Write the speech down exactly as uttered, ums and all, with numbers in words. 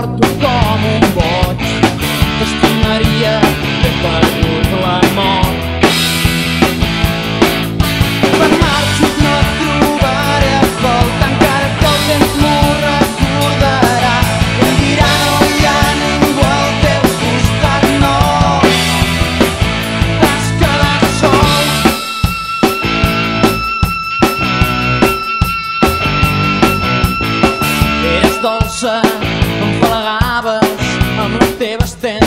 porto com un boig. T'estimaria, t'he perdut la mort. Quan marxo no et trobaré a falta, encara que el temps m'ho recordarà. Em dirà no hi ha ningú al teu costat, no, t'has quedat sol. Eres dolça, m'empalagaves amb les teves tenes.